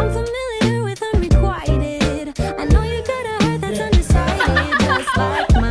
I'm familiar with unrequited. I know you got a heart that's undecided, just like mine.